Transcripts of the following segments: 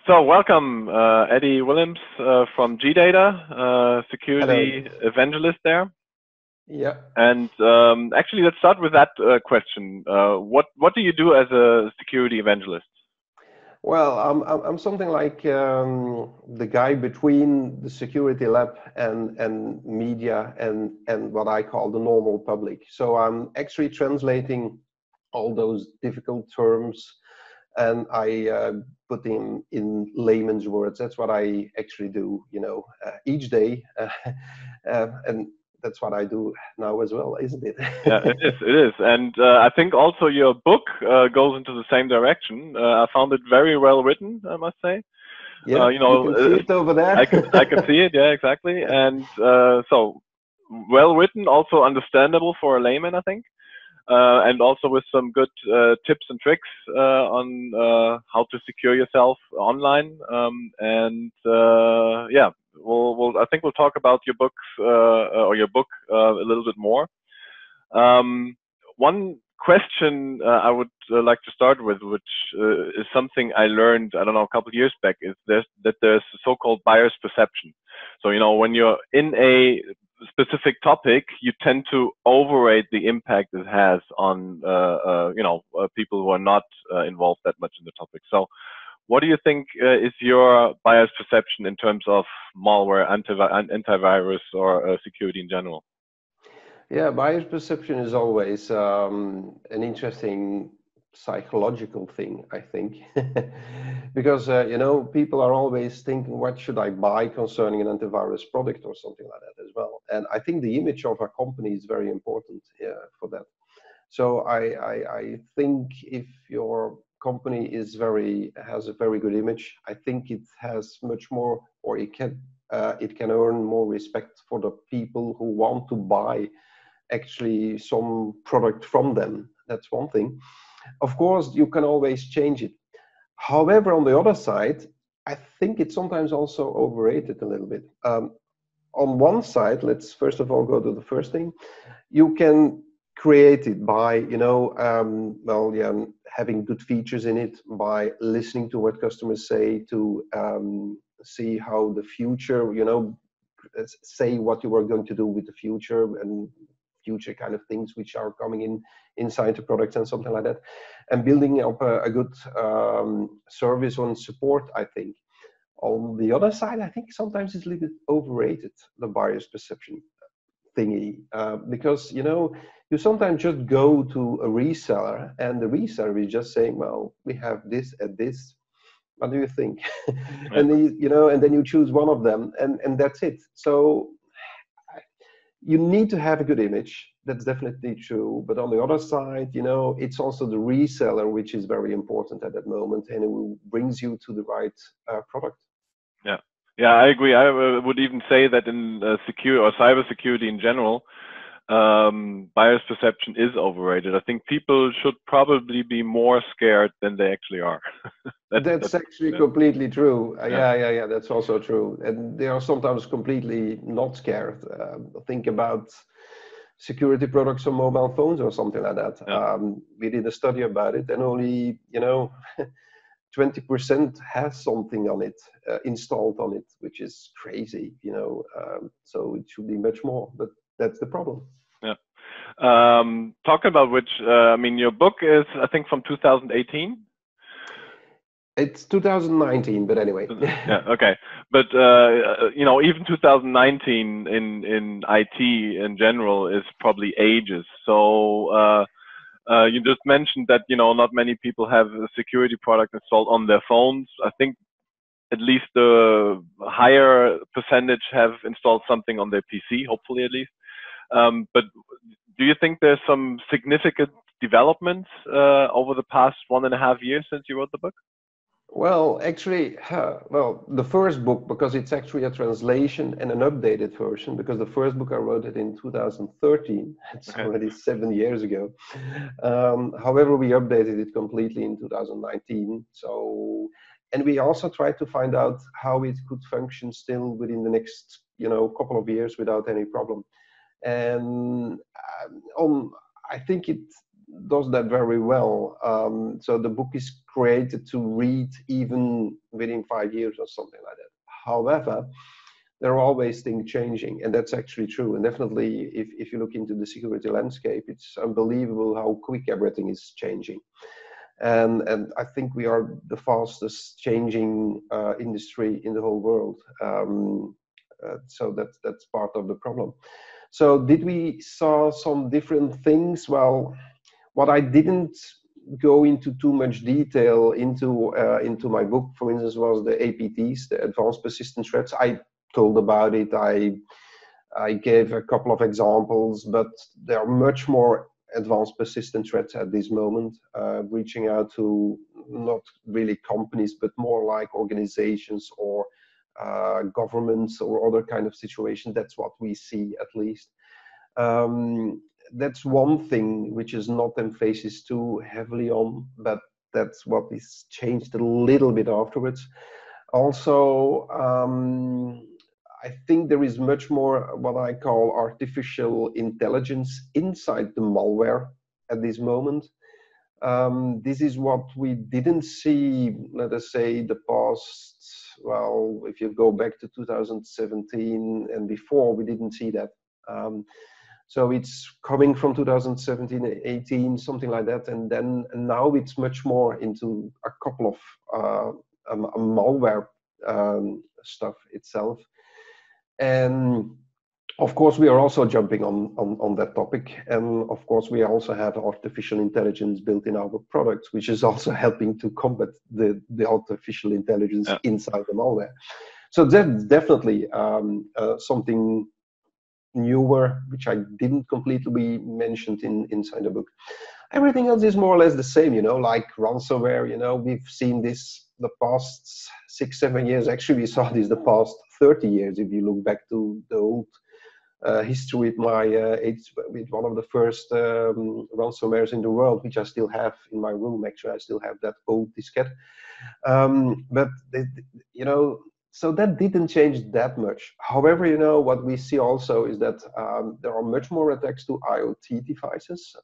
So welcome, Eddie Willems from GData, Hello. security evangelist there. Yeah. And actually, let's start with that question. What do you do as a security evangelist? Well, I'm something like the guy between the security lab and media and what I call the normal public. So I'm actually translating all those difficult terms and I put in layman's words. That's what I actually do, each day, and that's what I do now as well, isn't it? Yeah, it is. It is, and I think also your book goes into the same direction. I found it very well written, I must say. Yeah, you can see it over there. I could see it. Yeah, exactly. And so well written, also understandable for a layman, I think. And also with some good tips and tricks on how to secure yourself online. Yeah, I think we'll talk about your books or your book a little bit more. One question I would like to start with, which is something I learned, I don't know, a couple of years back, is that there's so-called buyer's perception. So, when you're in a specific topic, you tend to overrate the impact it has on, people who are not involved that much in the topic. So, what do you think is your buyer's perception in terms of malware, antivirus, or security in general? Yeah, buyer's perception is always an interesting psychological thing, I think, because people are always thinking, what should I buy concerning an antivirus product or something like that as well. And I think the image of a company is very important for that. So I think if your company has a very good image, I think it has much more, or it can earn more respect for the people who want to buy actually some product from them. That's one thing. Of course, you can always change it. However, on the other side, I think it's sometimes also overrated a little bit. On one side, let's first of all go to the first thing. You can create it by, having good features in it, by listening to what customers say, to see how the future, say what you are going to do with the future and future kind of things which are coming inside the products and something like that, and building up a good service on support, I think. On the other side, I think sometimes it's a little bit overrated, the buyer's perception thingy, because you sometimes just go to a reseller and the reseller is just saying, well, we have this and this, what do you think? Yeah. And then, and then you choose one of them, and that's it. So you need to have a good image. That's definitely true. But on the other side, it's also the reseller which is very important at that moment, and it brings you to the right product. Yeah, yeah, I agree. I would even say that in secure or cybersecurity in general, buyer's perception is overrated. I think people should probably be more scared than they actually are. That's actually yeah. completely true. Yeah. Yeah, that's also true. And they are sometimes completely not scared. Think about security products on mobile phones or something like that. Yeah. We did a study about it, and only 20% has something on it installed on it, which is crazy. So it should be much more. But that's the problem. Yeah. Talking about which, I mean, your book is, I think, from 2018. It's 2019, but anyway. Yeah, okay. But even 2019 in IT in general is probably ages. So you just mentioned that not many people have a security product installed on their phones. I think at least the higher percentage have installed something on their PC, hopefully at least. But do you think there's some significant developments over the past 1.5 years since you wrote the book? Well, actually, the first book, because it's actually a translation and an updated version, because the first book I wrote it in 2013. It's already 7 years ago. However, we updated it completely in 2019. So, and we also tried to find out how it could function still within the next, couple of years without any problem. And I think does that very well. So the book is created to read even within 5 years or something like that. However, there are always things changing, and that's actually true. And definitely, if you look into the security landscape, it's unbelievable how quick everything is changing. And I think we are the fastest changing industry in the whole world. So that's part of the problem. So did we saw some different things? Well, what I didn't go into too much detail into my book, for instance, was the APTs, the advanced persistent threats. I told about it. I gave a couple of examples, but there are much more advanced persistent threats at this moment, reaching out to not really companies, but more like organizations or governments or other kind of situations. That's what we see, at least. That's one thing which is not emphasis too heavily on, but that's what is changed a little bit afterwards. Also, I think there is much more what I call artificial intelligence inside the malware at this moment. This is what we didn't see, let us say, the past, well, if you go back to 2017 and before, we didn't see that. So it's coming from 2017, 18, something like that. And now it's much more into a couple of malware stuff itself. And of course, we are also jumping on that topic. And of course, we also have artificial intelligence built in our products, which is also helping to combat the artificial intelligence inside the malware. So that's definitely something newer, which I didn't completely mention inside the book. Everything else is more or less the same, like ransomware. We've seen this the past 6-7 years. Actually, we saw this the past 30 years. If you look back to the old history with with one of the first ransomwares in the world, which I still have in my room. Actually, I still have that old diskette. But so that didn't change that much. However, what we see also is that there are much more attacks to IoT devices.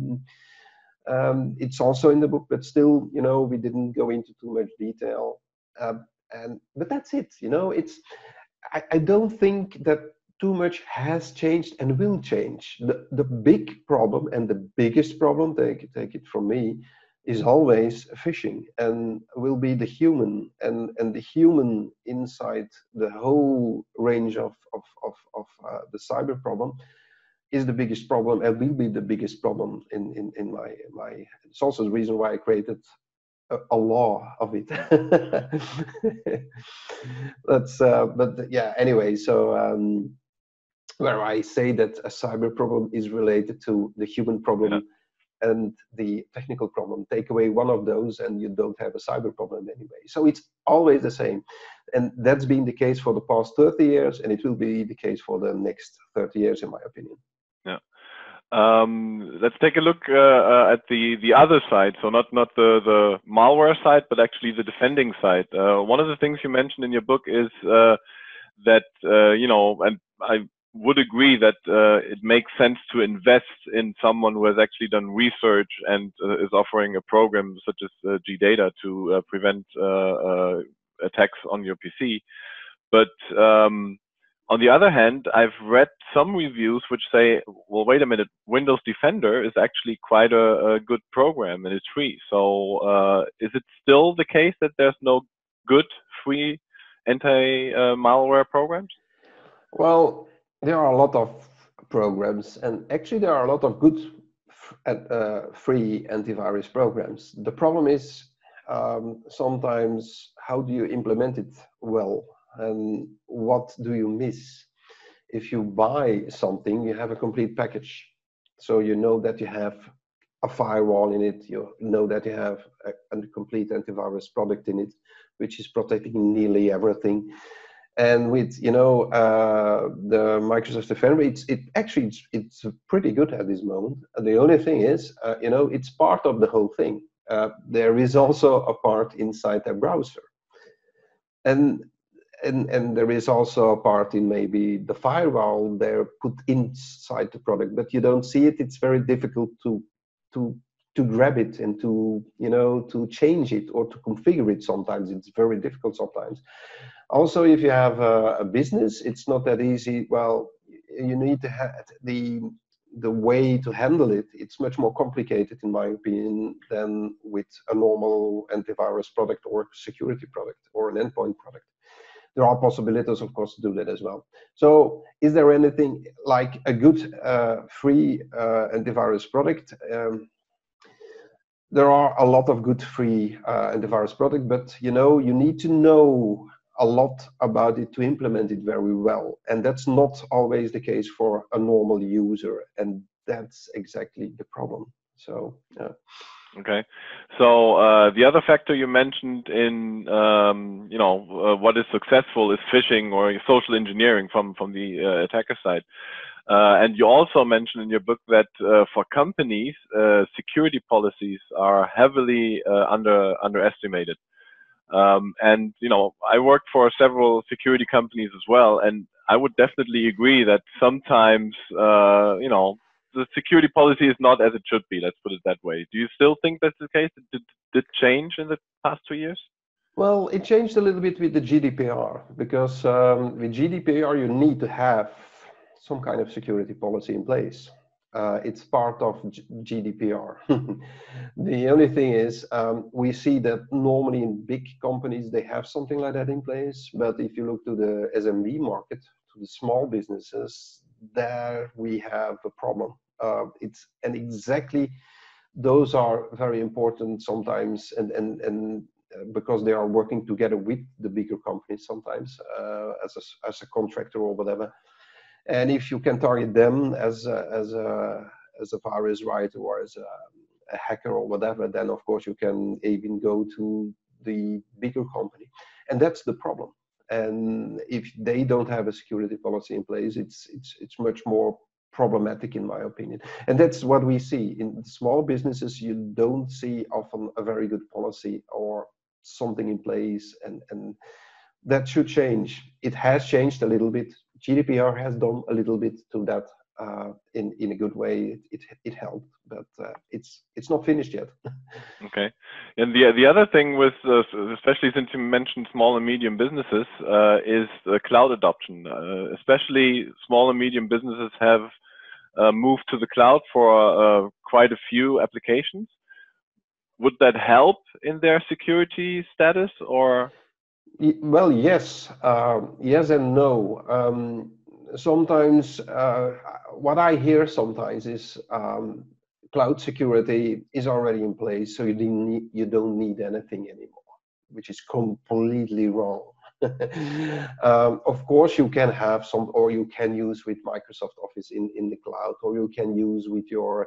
It's also in the book, but still, we didn't go into too much detail. But that's it. I don't think that too much has changed and will change. The big problem, and the biggest problem, take it from me, is always phishing, and will be the human, and the human inside the whole range of the cyber problem is the biggest problem, and will be the biggest problem in my. It's also the reason why I created a law of it. But yeah, anyway, so where I say that a cyber problem is related to the human problem and the technical problem. Take away one of those and you don't have a cyber problem anyway. So it's always the same. And that's been the case for the past 30 years, and it will be the case for the next 30 years, in my opinion. Yeah. Let's take a look at the other side. So not the malware side, but actually the defending side. One of the things you mentioned in your book is that, and I would agree that it makes sense to invest in someone who has actually done research and is offering a program such as GData to prevent attacks on your PC. But on the other hand, I've read some reviews which say, well, wait a minute, Windows Defender is actually quite a good program and it's free. So is it still the case that there's no good free anti-malware programs? Well, there are a lot of programs, and actually there are a lot of good free antivirus programs. The problem is sometimes how do you implement it well, and what do you miss? If you buy something, you have a complete package. So you know that you have a firewall in it, you know that you have a complete antivirus product in it, which is protecting nearly everything. And with the Microsoft Defender, it's pretty good at this moment. The only thing is, it's part of the whole thing. There is also a part inside the browser, and there is also a part in maybe the firewall they're put inside the product, but you don't see it. It's very difficult to to grab it and to to change it or to configure it. Sometimes it's very difficult. Sometimes also, if you have a business, it's not that easy. Well, you need to have the way to handle it. It's much more complicated, in my opinion, than with a normal antivirus product or security product or an endpoint product. There are possibilities, of course, to do that as well. So is there anything like a good free antivirus product? There are a lot of good free antivirus products, but you need to know a lot about it to implement it very well. And that's not always the case for a normal user. And that's exactly the problem. So, yeah. Okay, so the other factor you mentioned in what is successful is phishing or social engineering from the attacker side, and you also mentioned in your book that for companies, security policies are heavily underestimated. And I worked for several security companies as well, and I would definitely agree that sometimes the security policy is not as it should be. Let's put it that way. Do you still think that's the case? Did it change in the past 2 years? Well, it changed a little bit with the GDPR, because with GDPR you need to have some kind of security policy in place. It's part of GDPR. The only thing is, we see that normally in big companies they have something like that in place, but if you look to the SMB market, to the small businesses, there we have a problem. And exactly those are very important sometimes, and because they are working together with the bigger companies sometimes as a contractor or whatever. And if you can target them as a virus writer or as a hacker or whatever, then of course you can even go to the bigger company, and that's the problem. And if they don't have a security policy in place, it's much more problematic, in my opinion. And that's what we see in small businesses. You don't see often a very good policy or something in place, and that should change. It has changed a little bit. GDPR has done a little bit to that in a good way. It helped, but it's not finished yet. Okay, and the other thing with especially since you mentioned small and medium businesses is the cloud adoption. Especially small and medium businesses have moved to the cloud for quite a few applications. Would that help in their security status, or? Well, yes, yes and no. Sometimes what I hear sometimes is cloud security is already in place, so you don't need anything anymore, which is completely wrong. Of course, you can have some, or you can use with Microsoft Office in the cloud, or you can use with your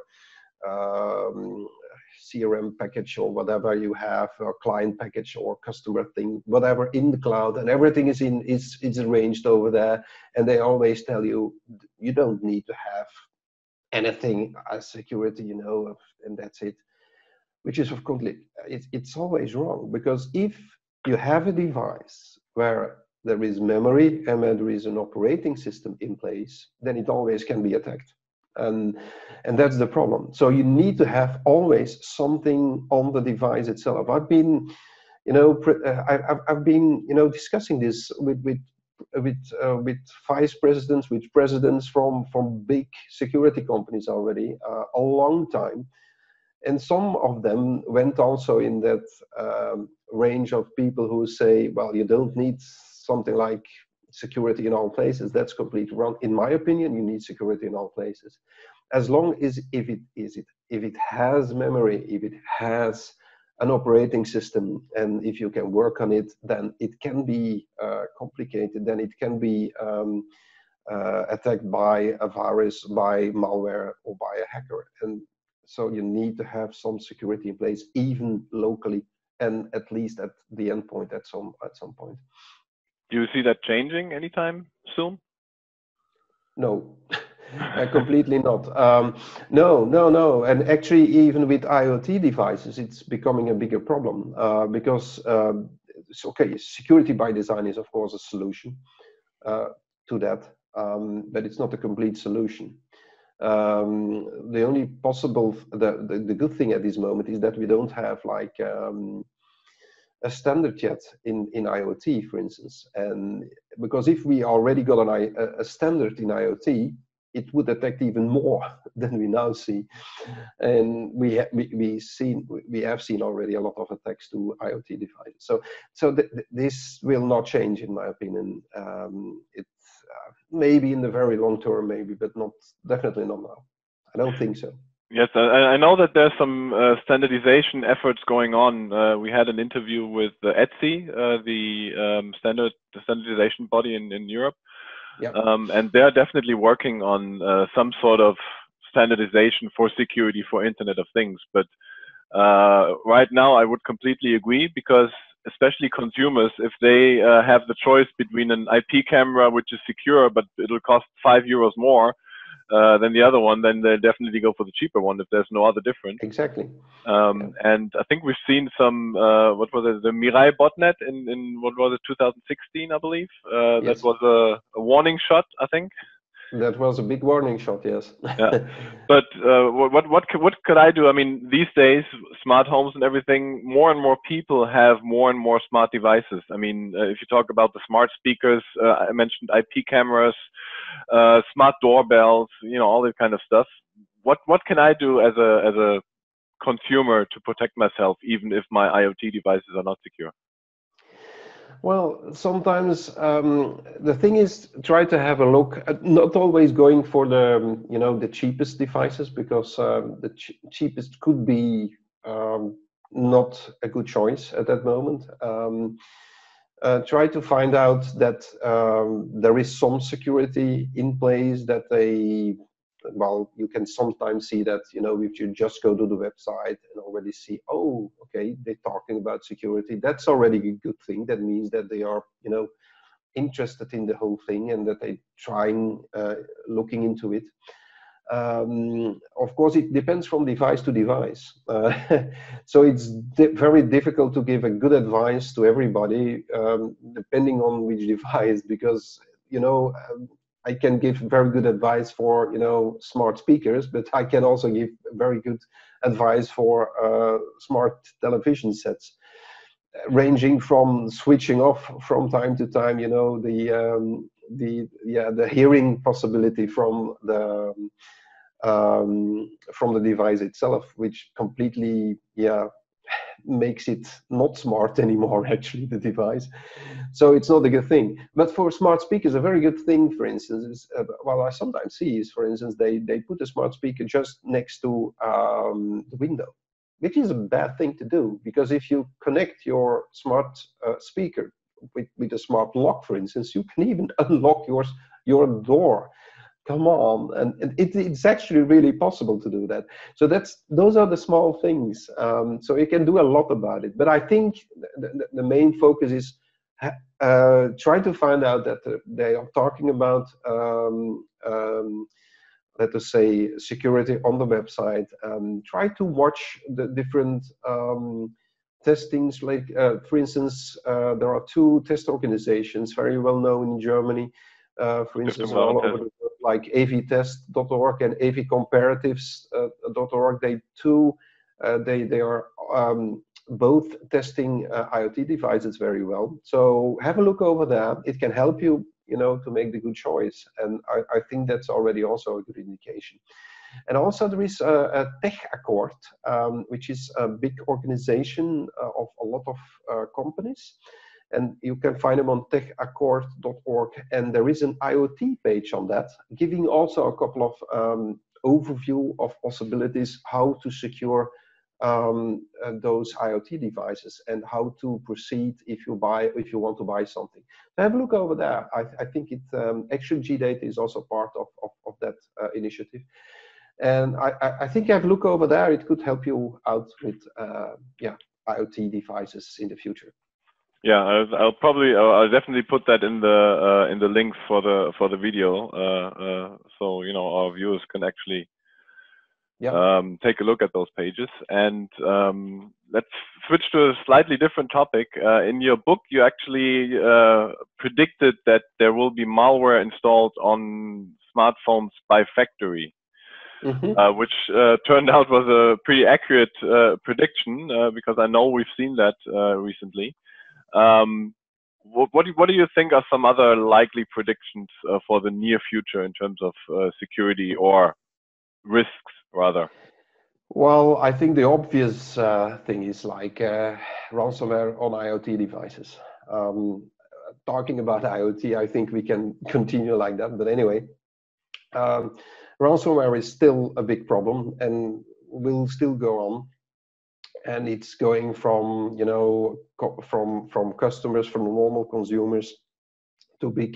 CRM package or whatever you have, or client package or customer thing, whatever in the cloud, and everything is arranged over there. And they always tell you you don't need to have anything as security, and that's it. Which is of course it's always wrong, because if you have a device where there is memory and there is an operating system in place, then it always can be attacked. And that's the problem. So you need to have always something on the device itself. I've been discussing this with vice presidents, with presidents from big security companies already a long time, and some of them went also in that range of people who say, well, you don't need something like security in all places. That's completely wrong. In my opinion, you need security in all places, as long as if it has memory, if it has an operating system, and if you can work on it, then it can be complicated. Then it can be attacked by a virus, by malware, or by a hacker. And so you need to have some security in place, even locally, and at least at the endpoint at some point. Do you see that changing anytime soon? No, completely not. No. And actually, even with IoT devices, it's becoming a bigger problem because, okay, security by design is, of course, a solution to that, but it's not a complete solution. The only possible, the good thing at this moment is that we don't have like a standard yet in IoT, for instance. And because if we already got a standard in IoT, it would detect even more than we now see. And we have seen already a lot of attacks to IoT devices. So this will not change, in my opinion. It's maybe in the very long term, maybe, but not, definitely not now. I don't think so. Yes, I know that there's some standardization efforts going on. We had an interview with ETSI, the standardization body in Europe, Yeah. And they're definitely working on some sort of standardization for security for Internet of Things. But right now, I would completely agree, because especially consumers, if they have the choice between an IP camera, which is secure, but it'll cost €5 more, than the other one, then they definitely go for the cheaper one if there's no other difference. Exactly. And I think we've seen some, what was it, the Mirai botnet in what was it, 2016, I believe. Yes. That was a warning shot, I think. That was a big warning shot, yes. Yeah. But what could I do? I mean, these days, smart homes and everything, more and more people have more and more smart devices. I mean, if you talk about the smart speakers, I mentioned IP cameras, smart doorbells, you know, all that kind of stuff. What can I do as a consumer to protect myself, even if my IoT devices are not secure? Well, sometimes the thing is, try to have a look at, not always going for the the cheapest devices, because the cheapest could be not a good choice at that moment. Try to find out that there is some security in place, that they, well, you can sometimes see that, if you just go to the website and already see, oh, okay, they're talking about security, that's already a good thing. That means that they are, interested in the whole thing, and that they trying looking into it. Of course, it depends from device to device. So it's very difficult to give a good advice to everybody, depending on which device, because, I can give very good advice for, smart speakers, but I can also give very good advice for smart television sets, ranging from switching off from time to time, the hearing possibility from the device itself, which completely, makes it not smart anymore, actually, the device. So it's not a good thing. But for smart speakers, a very good thing, for instance, is, well, I sometimes see is, for instance, they put a smart speaker just next to the window, which is a bad thing to do, because if you connect your smart speaker with a smart lock, for instance, you can even unlock your door. Come on, and it's actually really possible to do that. So those are the small things. So you can do a lot about it. But I think the main focus is try to find out that they are talking about, let us say, security on the website. Try to watch the different testings. Like, for instance, there are two test organizations very well known in Germany. For instance, all over the world, like avtest.org and avcomparatives.org. They are both testing IoT devices very well. So have a look over there. It can help you, to make the good choice. And I think that's already also a good indication. And also there is a TechAccord, which is a big organization of a lot of companies. And you can find them on techaccord.org. And there is an IoT page on that, giving also a couple of overview of possibilities, how to secure those IoT devices, and how to proceed if you want to buy something. So have a look over there. I think it actually GData is also part of that initiative. And I think have a look over there. It could help you out with IoT devices in the future. Yeah, I'll definitely put that in the links for the video, so our viewers can actually take a look at those pages. And let's switch to a slightly different topic. In your book, you actually predicted that there will be malware installed on smartphones by factory. which turned out was a pretty accurate prediction because I know we've seen that recently. What do you think are some other likely predictions for the near future in terms of security or risks, rather? Well, I think the obvious thing is like ransomware on IoT devices. Talking about IoT, I think we can continue like that. But anyway, ransomware is still a big problem and will still go on. And it's going from, you know, from customers, from normal consumers to big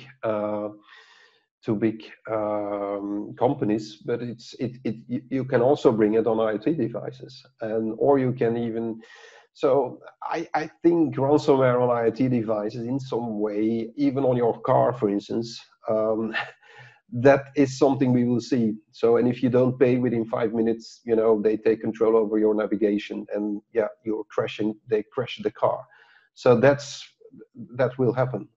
companies, but you can also bring it on IoT devices, and or you can even. So I think ransomware on IoT devices in some way, even on your car, for instance, that is something we will see. So, and if you don't pay within 5 minutes, you know, they take control over your navigation, and yeah, you're crashing. They crash the car. So that will happen.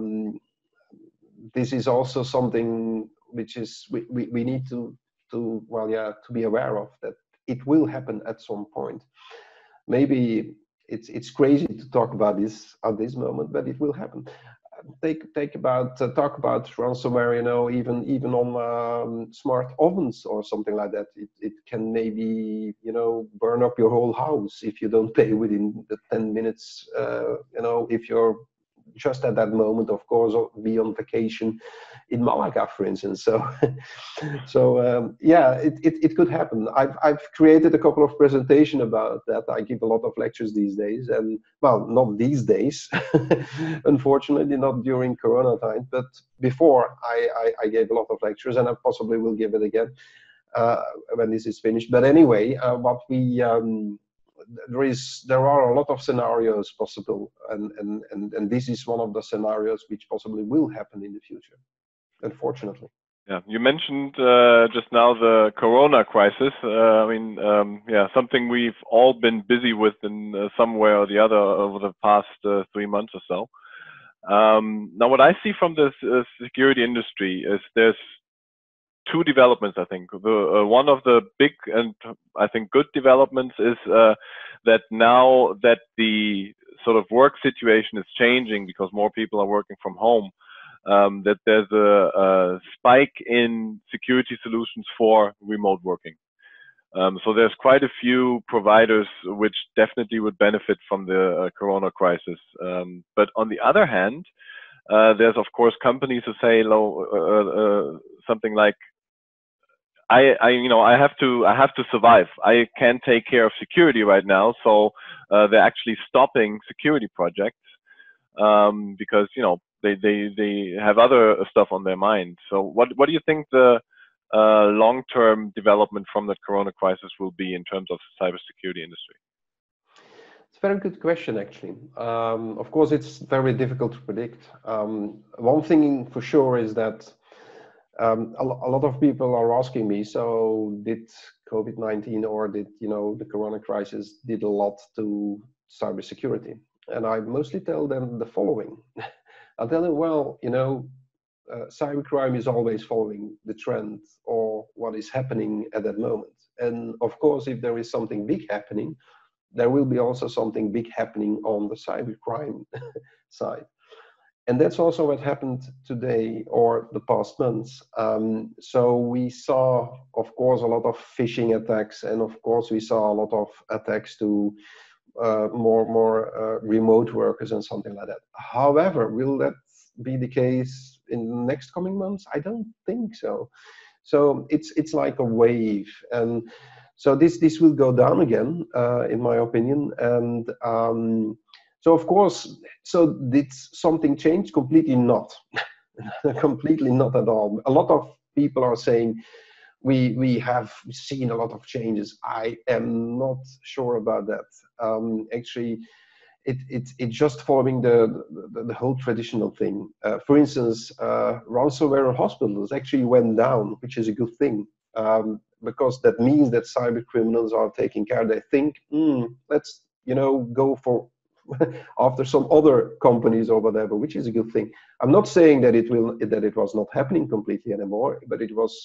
This is also something which is we need to well, yeah, to be aware of, that it will happen at some point. Maybe it's crazy to talk about this at this moment, but it will happen. Talk about ransomware, you know, even on smart ovens or something like that. It can maybe, you know, burn up your whole house if you don't pay within the 10 minutes. You know, if you're just at that moment, of course, or be on vacation in Malaga, for instance. So, yeah, it could happen. I've created a couple of presentations about that. I give a lot of lectures these days, and well, not these days, unfortunately, not during Corona time, but before I gave a lot of lectures, and I possibly will give it again when this is finished. But anyway, what we there are a lot of scenarios possible, and this is one of the scenarios which possibly will happen in the future, unfortunately. Yeah, you mentioned just now the Corona crisis. I mean, yeah, something we've all been busy with in some way or the other over the past 3 months or so. Now, what I see from the security industry is there's two developments, I think. One of the big and I think good developments is that now that the sort of work situation is changing because more people are working from home, that there's a spike in security solutions for remote working. So there's quite a few providers which definitely would benefit from the Corona crisis. But on the other hand, there's of course companies who say something like, you know, I have to survive. I can't take care of security right now, so they're actually stopping security projects because, you know, they have other stuff on their mind. So what do you think the long-term development from the Corona crisis will be in terms of the cybersecurity industry? It's a very good question, actually. Of course, it's very difficult to predict. One thing for sure is that a lot of people are asking me, so did COVID-19 or did, you know, the Corona crisis did a lot to cybersecurity? And I mostly tell them the following. I'll tell them, well, you know, cybercrime is always following the trend or what is happening at that moment. And of course, if there is something big happening, there will be also something big happening on the cybercrime side. And that's also what happened today or the past months. So we saw, of course, a lot of phishing attacks, and of course we saw a lot of attacks to more remote workers and something like that. However, will that be the case in the next coming months? I don't think so. So it's like a wave, and so this will go down again, in my opinion. And so of course, so did something change? Completely not. Completely not at all. A lot of people are saying we have seen a lot of changes. I am not sure about that. Actually, it's just following the whole traditional thing. For instance, ransomware in hospitals actually went down, which is a good thing, because that means that cyber criminals are taking care. They think, let's, you know, go for after some other companies or whatever, which is a good thing. I'm not saying that it was not happening completely anymore, but it was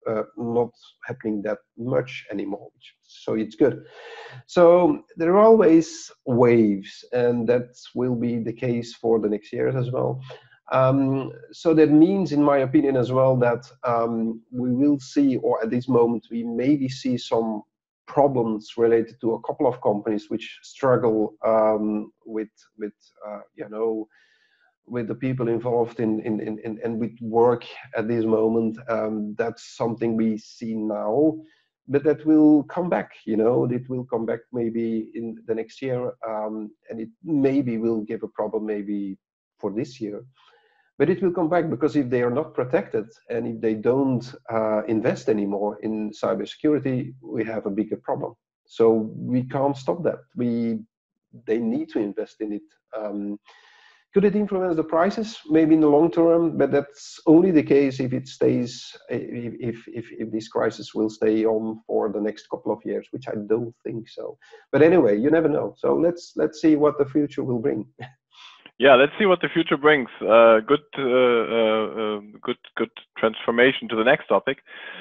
not happening that much anymore. So it's good. So there are always waves, and that will be the case for the next years as well. So that means, in my opinion as well, that we will see, or at this moment, we maybe see some problems related to a couple of companies which struggle with you know, with the people involved in and with work at this moment. That's something we see now, but that will come back. You know, it will come back maybe in the next year, and it maybe will give a problem maybe for this year. But it will come back, because if they are not protected and if they don't invest anymore in cybersecurity, we have a bigger problem. So we can't stop that. They need to invest in it. Could it influence the prices? Maybe in the long term, but that's only the case if it stays, if this crisis will stay on for the next couple of years, which I don't think so. But anyway, you never know. So let's see what the future will bring. Yeah, let's see what the future brings. Good transformation to the next topic.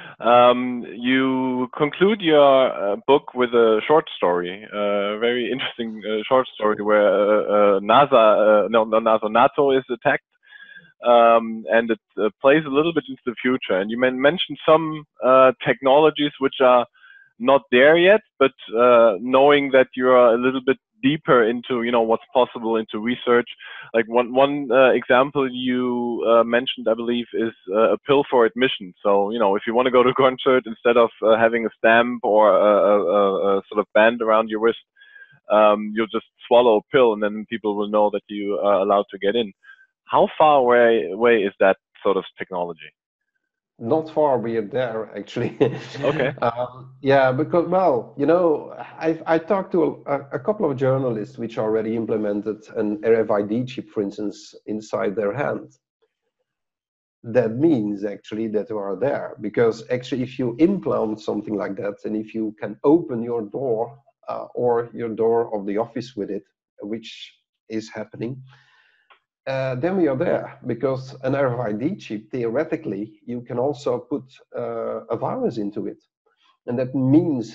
You conclude your book with a short story, very interesting short story where NATO is attacked, and it plays a little bit into the future. And you mentioned some technologies which are not there yet, but knowing that you're a little bit deeper into, you know, what's possible, into research. Like one example you mentioned, I believe, is a pill for admission. So, you know, if you want to go to a concert, instead of having a stamp or a sort of band around your wrist, you'll just swallow a pill, and then people will know that you are allowed to get in. How far away is that sort of technology? Not far, we are there actually. Okay. Yeah, because, well, you know, I talked to a couple of journalists which already implemented an RFID chip, for instance, inside their hand. That means actually that you are there, because actually if you implant something like that, and if you can open your door or your door of the office with it, which is happening, then we are there, because an RFID chip, theoretically, you can also put a virus into it. And that means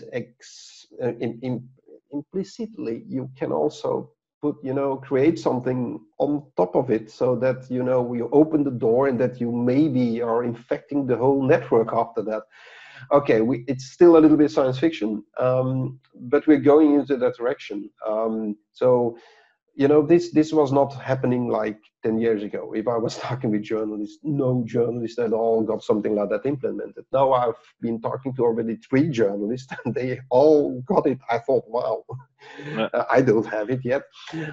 implicitly, you can also put, you know, create something on top of it, so that, you know, you open the door and that you maybe are infecting the whole network after that. Okay, it's still a little bit science fiction, but we're going into that direction. So, you know, this was not happening like 10 years ago. If I was talking with journalists, no journalists at all got something like that implemented. Now I've been talking to already 3 journalists, and they all got it. I thought, wow, I don't have it yet.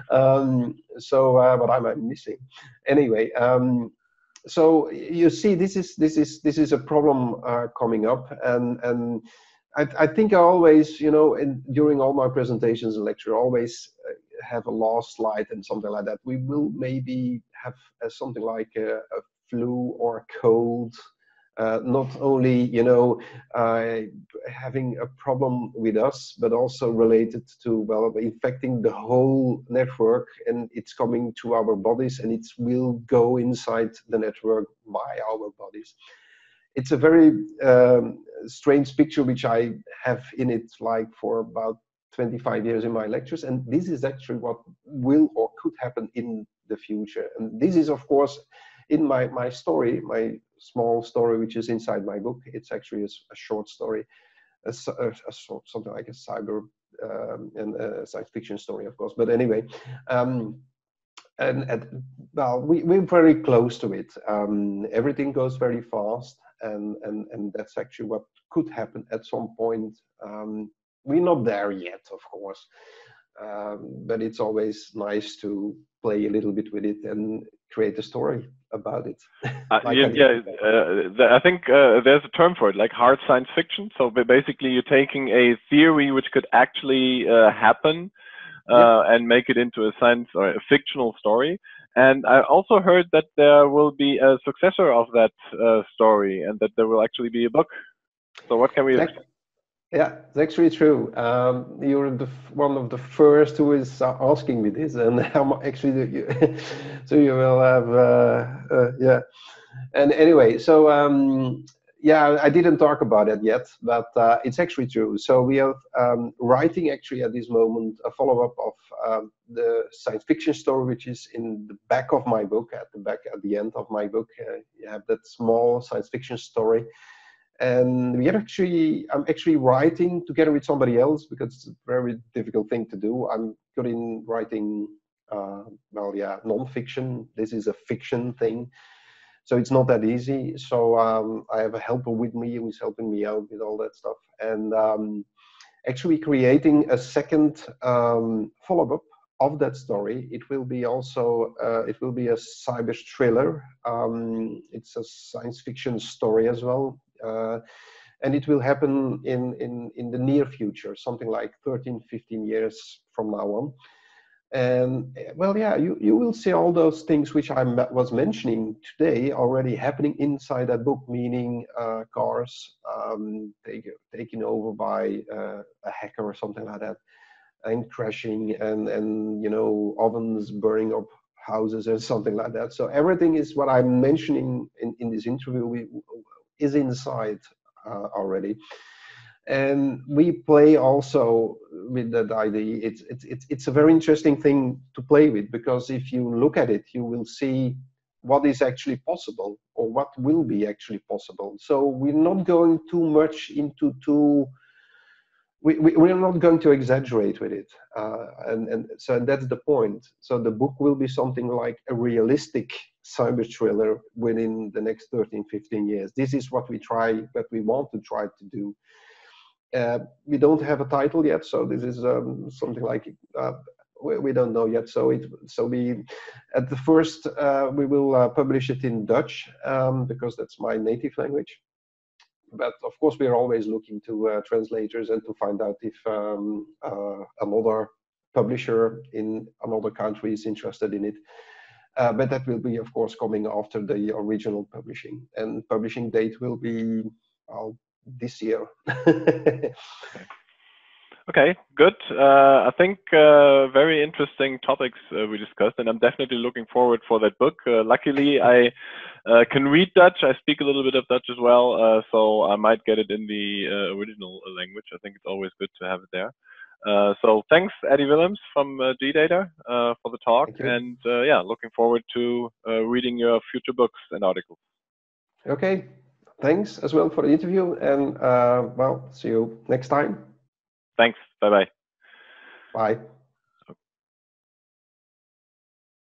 But I'm missing. Anyway, so you see, this is a problem coming up, and I think I always, you know, during all my presentations and lecture, always have a last slide and something like that. We will maybe have something like a flu or a cold, not only, you know, having a problem with us, but also related to, well, infecting the whole network, and it's coming to our bodies, and it will go inside the network by our bodies. It's a very strange picture, which I have in it like for about 25 years in my lectures, and this is actually what will or could happen in the future. And this is, of course, in my story, my small story, which is inside my book. It's actually a short story, something like a cyber and a science fiction story, of course. But anyway, well, we're very close to it. Everything goes very fast, and that's actually what could happen at some point. We're not there yet, of course, but it's always nice to play a little bit with it and create a story about it. I think there's a term for it, like hard science fiction. So basically, you're taking a theory which could actually happen and make it into a science or a fictional story. And I also heard that there will be a successor of that story, and that there will actually be a book. So what can we expect? Yeah, it's actually true. You're one of the first who is asking me this, and I'm actually so you will have yeah. And anyway, so yeah, I didn't talk about it yet, but it's actually true. So we are writing actually at this moment a follow-up of the science fiction story, which is in the back of my book, at the end of my book. You have that small science fiction story. And I'm actually writing together with somebody else because it's a very difficult thing to do. I'm good in writing, well, yeah, non-fiction. This is a fiction thing. So it's not that easy. So I have a helper with me who is helping me out with all that stuff. And actually creating a second follow-up of that story. It will be also, it will be a cyber thriller. It's a science fiction story as well. And it will happen in the near future, something like 13, 15 years from now on. And well, yeah, you will see all those things which I was mentioning today already happening inside that book, meaning cars taken over by a hacker or something like that, and crashing, and you know, ovens burning up houses and something like that. So everything is what I'm mentioning in this interview is inside already. And we play also with that idea. It's a very interesting thing to play with, because if you look at it, you will see what is actually possible, or what will be actually possible. So we're not going too much into we're not going to exaggerate with it, and so that's the point. So the book will be something like a realistic cyber thriller within the next 13, 15 years. This is what we want to try to do. We don't have a title yet, so this is something like we don't know yet. So we at the first we will publish it in Dutch, because that's my native language. But of course, we are always looking to translators and to find out if another publisher in another country is interested in it. But that will be, of course, coming after the original publishing, and publishing date will be this year. Okay, good. I think very interesting topics we discussed, and I'm definitely looking forward for that book. Luckily, I can read Dutch. I speak a little bit of Dutch as well, so I might get it in the original language. I think it's always good to have it there. So thanks, Eddie Willems from GData for the talk, and yeah, looking forward to reading your future books and articles. Okay, thanks as well for the interview, and well, see you next time. Thanks. Bye-bye. Bye.